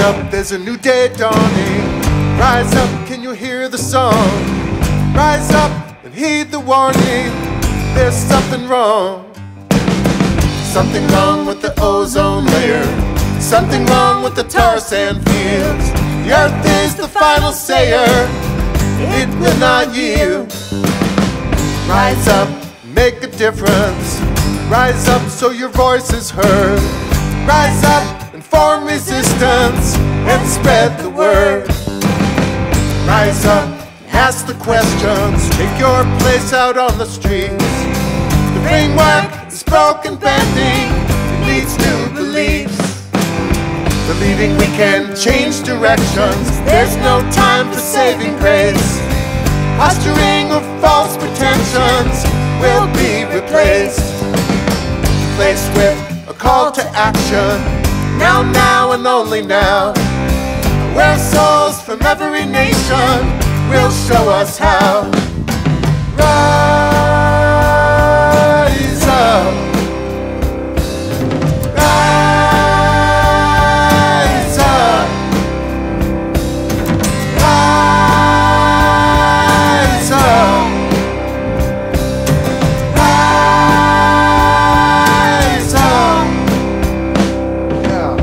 up, there's a new day dawning. Rise up, can you hear the song? Rise up and heed the warning. There's something wrong. Something wrong with the ozone layer. Something wrong with the tar sand fields. The earth is the final sayer. It will not yield. Rise up, make a difference. Rise up so your voice is heard. Rise up and form resistance and spread the word. Rise up, ask the questions. Take your place out on the streets. The framework is broken, bending. It needs new beliefs. Believing we can change directions. There's no time for saving grace. Posturing or false pretensions will be replaced. Replaced with a call to action. Now, now, and only now. Where souls from every nation will show us how. Rise up. Rise up. Rise up. Rise up. Yeah.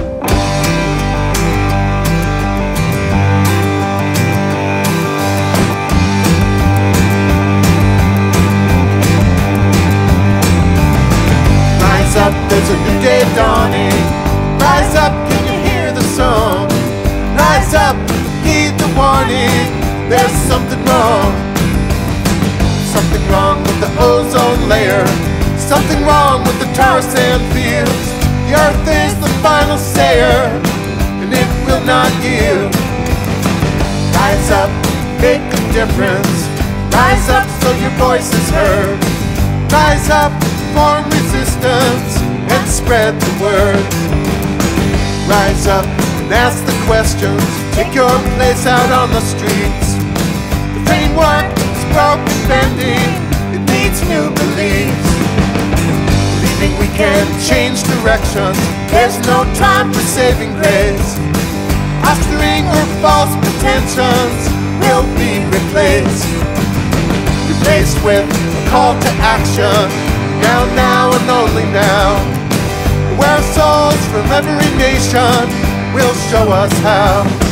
Rise up, there's a new day dawning. Rise up, can you hear the song? Rise up, heed the warning. There's something wrong. Something wrong with the ozone layer. Something wrong with the tar sand fields. The earth is the final sayer, and it will not yield. Rise up, make a difference. Rise up so your voice is heard. Rise up, form resistance and spread the word. Rise up and ask the questions. Take your place out on the streets. The framework is broken, bending. It needs new beliefs. Believing we can change directions. There's no time for saving grace. Posturing or false pretensions will be replaced. Replaced with a call to action. Now, now, and only now. Where souls from every nation will show us how.